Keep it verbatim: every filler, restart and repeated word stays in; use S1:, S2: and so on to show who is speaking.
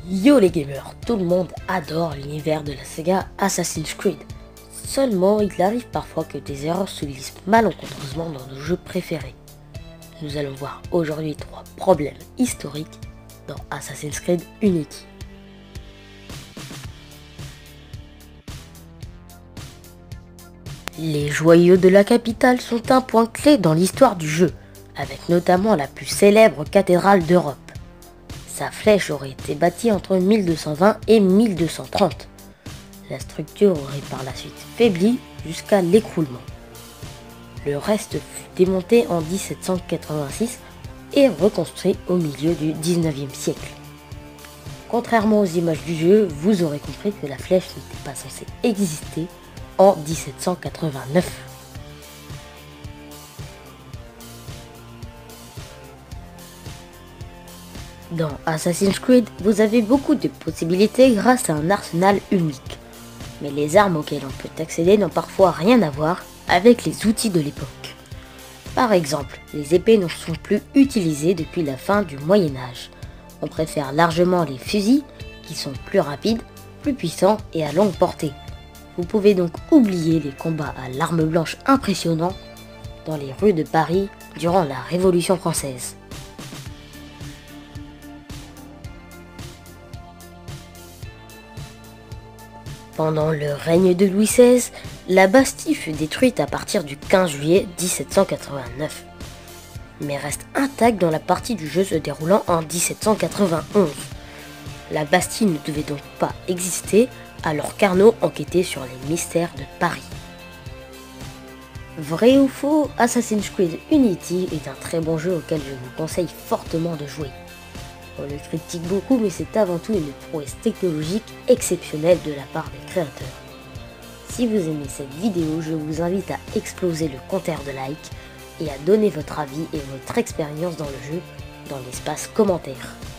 S1: Yo les gamers, tout le monde adore l'univers de la saga Assassin's Creed. Seulement, il arrive parfois que des erreurs se glissent malencontreusement dans nos jeux préférés. Nous allons voir aujourd'hui trois problèmes historiques dans Assassin's Creed Unity. Les joyaux de la capitale sont un point clé dans l'histoire du jeu, avec notamment la plus célèbre cathédrale d'Europe. Sa flèche aurait été bâtie entre mille deux cent vingt et mille deux cent trente. La structure aurait par la suite faibli jusqu'à l'écroulement. Le reste fut démonté en mille sept cent quatre-vingt-six et reconstruit au milieu du dix-neuvième siècle. Contrairement aux images du jeu, vous aurez compris que la flèche n'était pas censée exister en mille sept cent quatre-vingt-neuf. Dans Assassin's Creed, vous avez beaucoup de possibilités grâce à un arsenal unique. Mais les armes auxquelles on peut accéder n'ont parfois rien à voir avec les outils de l'époque. Par exemple, les épées ne sont plus utilisées depuis la fin du Moyen-Âge. On préfère largement les fusils, qui sont plus rapides, plus puissants et à longue portée. Vous pouvez donc oublier les combats à l'arme blanche impressionnants dans les rues de Paris durant la Révolution française. Pendant le règne de Louis seize, la Bastille fut détruite à partir du quinze juillet mille sept cent quatre-vingt-neuf, mais reste intacte dans la partie du jeu se déroulant en mille sept cent quatre-vingt-onze. La Bastille ne devait donc pas exister alors qu'Arnaud enquêtait sur les mystères de Paris. Vrai ou faux, Assassin's Creed Unity est un très bon jeu auquel je vous conseille fortement de jouer. On le critique beaucoup, mais c'est avant tout une prouesse technologique exceptionnelle de la part des créateurs. Si vous aimez cette vidéo, je vous invite à exploser le compteur de likes et à donner votre avis et votre expérience dans le jeu dans l'espace commentaire.